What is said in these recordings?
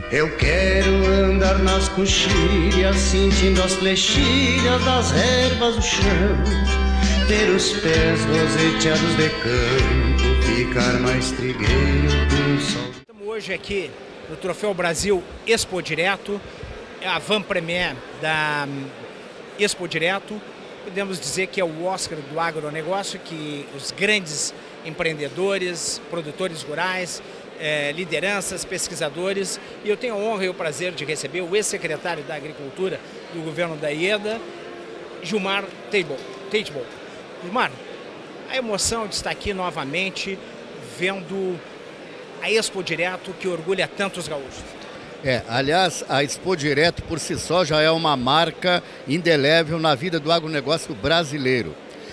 Eu quero andar nas coxilhas, sentindo as flechilhas das ervas do chão, ter os pés roseteados de campo, ficar mais trigueiro com o sol. Estamos hoje aqui no Troféu Brasil Expo Direto, é a van premier da Expo Direto. Podemos dizer que é o Oscar do agronegócio, que os grandes empreendedores, produtores rurais, lideranças, pesquisadores, e eu tenho a honra e o prazer de receber o ex-secretário da Agricultura do governo da IEDA, Gilmar Teitbold. Gilmar, a emoção de estar aqui novamente, vendo a Expo Direto que orgulha tantos gaúchos. Aliás, a Expo Direto por si só já é uma marca indelével na vida do agronegócio brasileiro.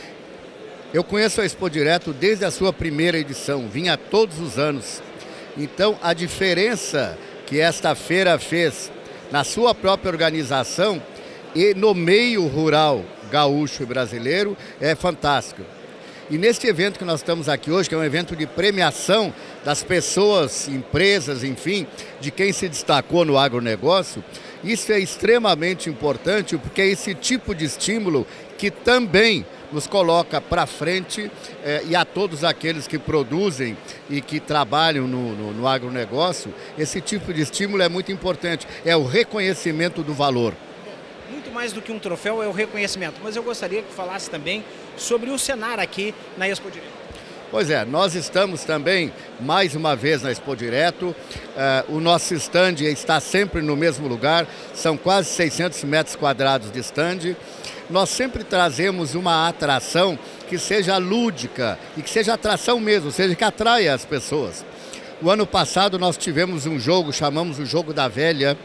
Eu conheço a Expo Direto desde a sua primeira edição, vinha todos os anos. Então, a diferença que esta feira fez na sua própria organização e no meio rural gaúcho e brasileiro é fantástico. E neste evento que nós estamos aqui hoje, que é um evento de premiação das pessoas, empresas, enfim, de quem se destacou no agronegócio, isso é extremamente importante porque é esse tipo de estímulo que também nos coloca para frente e a todos aqueles que produzem e que trabalham no agronegócio, esse tipo de estímulo é muito importante, é o reconhecimento do valor. Muito mais do que um troféu é o reconhecimento, mas eu gostaria que falasse também sobre o Senar aqui na Expo Direto. Pois é, nós estamos também mais uma vez na Expo Direto, o nosso stand está sempre no mesmo lugar, são quase 600 metros quadrados de stand. Nós sempre trazemos uma atração que seja lúdica e que seja atração mesmo, ou seja, que atraia as pessoas. O ano passado nós tivemos um jogo, chamamos o Jogo da Velha,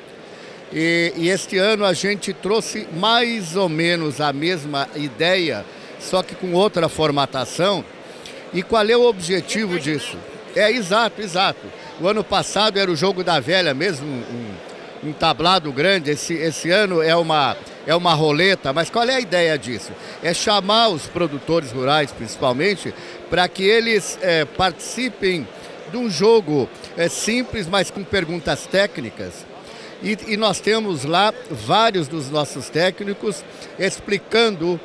e este ano a gente trouxe mais ou menos a mesma ideia, só que com outra formatação. E qual é o objetivo disso? Exato. O ano passado era o Jogo da Velha mesmo, um tablado grande. Esse ano é uma roleta, mas qual é a ideia disso? É chamar os produtores rurais, principalmente, para que eles participem de um jogo simples, mas com perguntas técnicas. E nós temos lá vários dos nossos técnicos explicando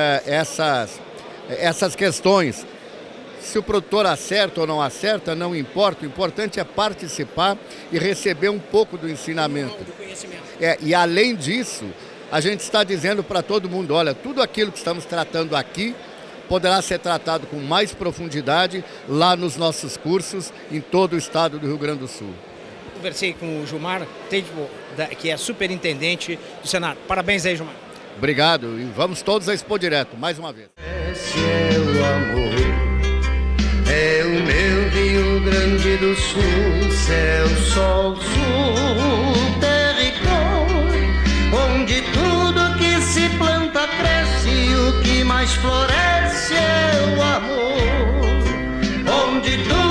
essas questões. Se o produtor acerta ou não acerta, não importa. O importante é participar e receber um pouco do ensinamento. Do conhecimento. E além disso, a gente está dizendo para todo mundo, olha, tudo aquilo que estamos tratando aqui poderá ser tratado com mais profundidade lá nos nossos cursos em todo o estado do Rio Grande do Sul. Conversei com o Gilmar Teitbold, que é superintendente do Senar. Parabéns aí, Gilmar. Obrigado e vamos todos à Expo Direto, mais uma vez. Esse é o amor, é o meu Rio Grande do Sul, céu, sol, sul, terra e cor, onde tudo que se planta cresce e o que mais floresce é o amor, onde tudo